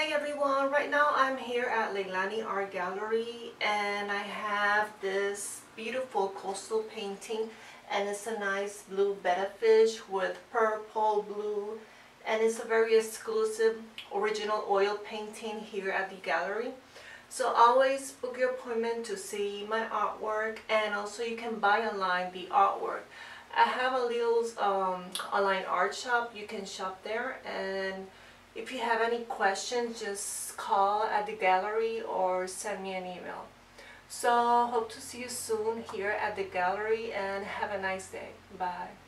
Hi everyone, right now I'm here at Laelanie Art Gallery and I have this beautiful coastal painting, and it's a nice blue betta fish with purple, blue, and it's a very exclusive original oil painting here at the gallery. So always book your appointment to see my artwork, and also you can buy online the artwork. I have a little online art shop. You can shop there, and if you have any questions, just call at the gallery or send me an email. So hope to see you soon here at the gallery, and have a nice day. Bye.